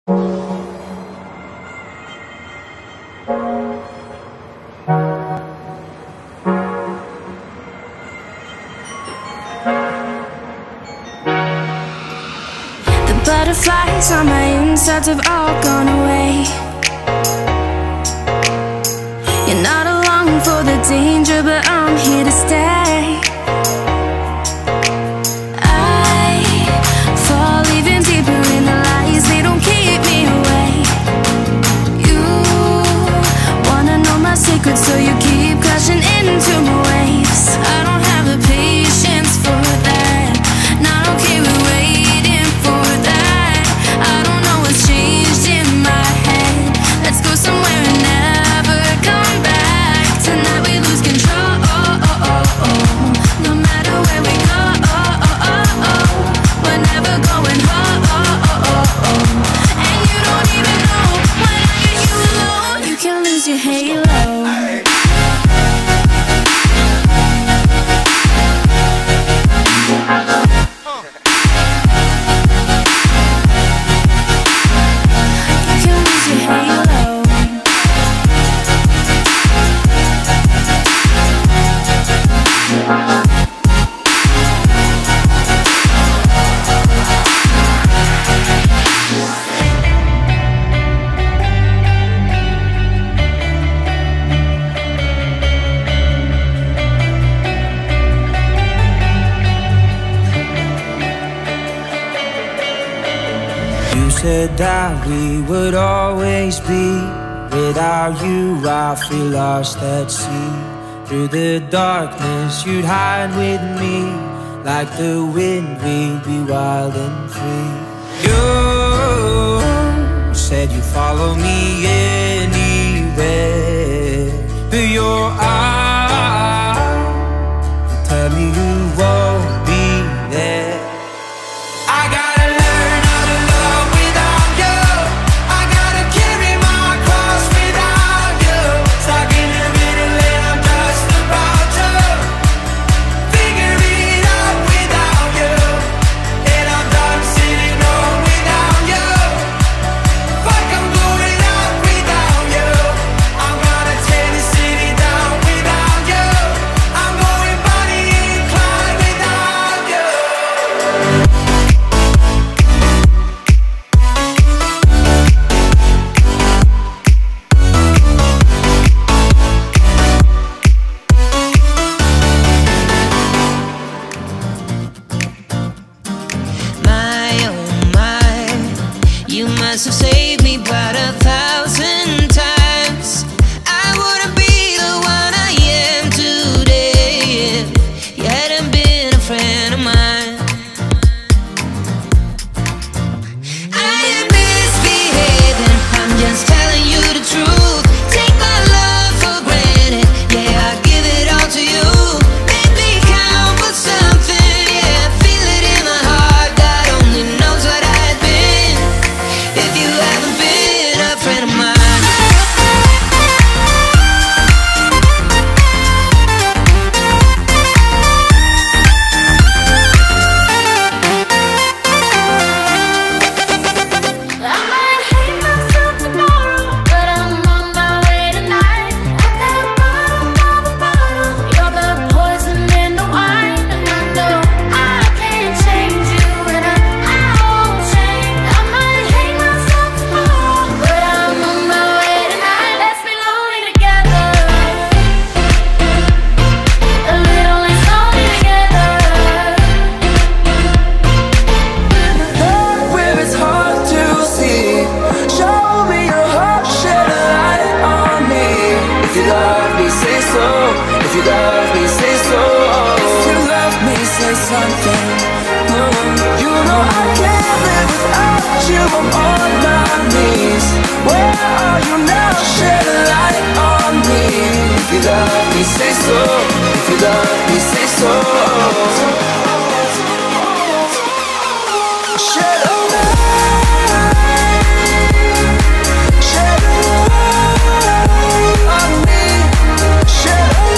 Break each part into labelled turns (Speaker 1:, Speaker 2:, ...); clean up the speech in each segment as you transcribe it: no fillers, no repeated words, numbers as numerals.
Speaker 1: Butterflies on my insides have all gone away. You're not along for the danger, but I'm here to stay. I fall even deeper in the lies, they don't keep me away. You wanna know my secrets, so you keep crashing into my waves. I don't have the patience for that, not okay with waiting for that. I don't know what's changed in my head. Let's go somewhere and never come back. Tonight we lose control. No matter where we go, we're never going home. And you don't even know when I get you alone. You can lose your halo.
Speaker 2: Said that we would always be. Without you I feel lost at sea. Through the darkness you'd hide with me. Like the wind we'd be wild and free. You said you'd follow me anywhere. But your eyes tell me you won't be there.
Speaker 3: Have saved me about 1,000 times. I wouldn't be the one I am today if you hadn't been a friend of mine. I am misbehaving, I'm just telling you the truth. Take my love for granted, yeah, I give it all to you. Make me count for something, yeah, I feel it in my heart. God only knows what I've been if you haven't been a friend of mine.
Speaker 1: I might hate myself tomorrow, but I'm on my way tonight. At that bottom of the bottle, you're the poison in the wine. And I know I can't change you, and I won't change. I might hate myself tomorrow, but I'm on my way tonight. Let's be lonely together, a little less lonely together.
Speaker 2: Where it's hard to see, show me your heart, shed a light on me. If you love me, say so. If you love me, say so. If you love me, say something. You know I can't live without you, I'm on my knees. Where are you now? Shed a light on me. If you love me, say so. If you love me, say so. Shed a light, shed a light on me. Shed a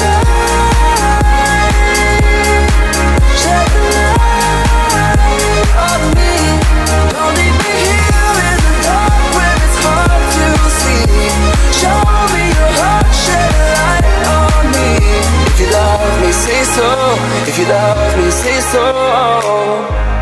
Speaker 2: light, shed a light on me. Don't leave me here in the dark. If you love me, say so.